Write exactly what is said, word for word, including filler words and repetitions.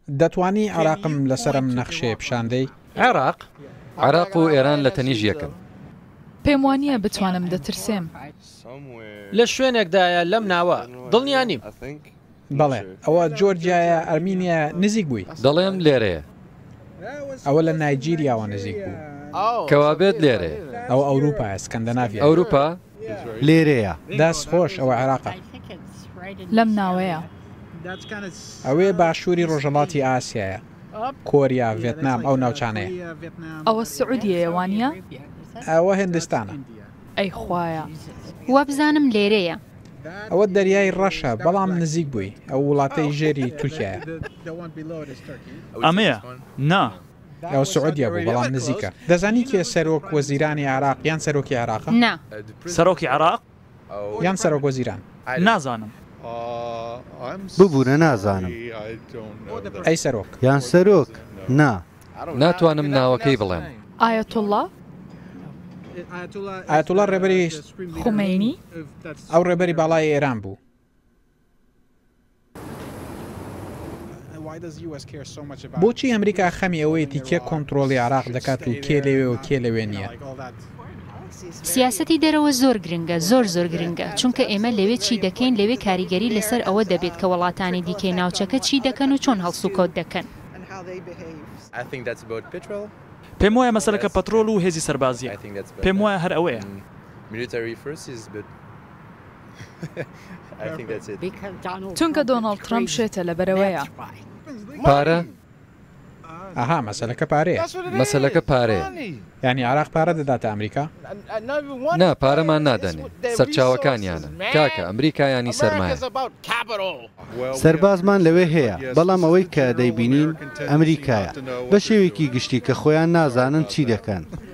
دەتوانی عێراقم لەسەرم نەخشێ پیشاندەی؟ عێراق عێراق و ئێران لە تەنیژ یەکن. پێم وانییە بتوانم دەترسێم. لە شوێنێکدایە لەم ناوە دڵنیا نیم. بەڵێ ئەوە جۆرجیایە ئەرمینیا نزیک بووی؟ دەڵێم لێرەیە. ئەوە لە نایجیریاوە نزیک بوو. کەوابێت لێرەیە. ئەو ئەوروپا ئەسکەندەناڤیا. ئەوروپا لێرەیە. دەست خۆش ئەوە عێراقە. لەم ناوەیە. ئەوێ باشووری ڕۆژهەڵاتی ئاسیایە. کۆریا، ڤێتنام ئەو ناوچانەیە. ئەوە سعودیە وانە؟ ئەوە هندستانە. ئەی خوایە. وا بزانم لێرەیە. ئەوە دەریای ڕەشە بەڵام نزیک بووی. ئەو وڵاتەی ژێری تورکیایە. ئەمەیە؟ نا. ئەو سعودیا بوو بەڵام نزیکە. دەزانی کێ سەرۆک وەزیرانی عێراق یان سەرۆکی عێراقە؟ نا. سەرۆکی عێراق؟ یان سەرۆک وەزیران؟ نازانم. ببوورە نازانم. ئەی سەرۆک یان سەرۆک؟ نا. ناتوانم ناوەکەی بڵێم. ئایەتوڵڵا؟ ئایەتوڵڵا ڕێبەری خومەینی؟ ئەو ڕێبەری باڵای ئێران بوو. بۆچی ئەمریکا خەمی ئەوەیەتی کێ کۆنتترۆلی عێراق دەکات و کێ لەوێ و کێ لەوێ نییە؟ سیاسەتی دەرەوە زۆر گرنگە، زۆر زۆر گرنگە، چونکە ئێمە لەوێ چی دەکەین لەوێ کاریگەری لەسەر ئەوە دەبێت کە وڵاتانی دیکەی ناوچەکە چی دەکەن و چۆن هەڵسو کۆت دەکەن. پێم وایە مەسەلەکە پەترۆل و هێزی سەربازیە. پێم وایە هەر ئەوەیە. چونکە دۆناڵد ترامپ شێتە لەبەرەوەیە. پارە؟ ئاها مەسەلەکە پارەیە. مەسەلەکە پارەیە. یعنی عێراق پارە دەداتە ئەمریکا؟ نا پارەمان نادەنێ. سەرچاوەکانیانە. کاکە ئەمریکایانی سەرمایە. سەربازمان لەوێ هەیە، بەڵام ئەوەی کە دەیبینین ئەمریکایە بە شێوێکی گشتی کە خۆیان نازانن چی دەکەن.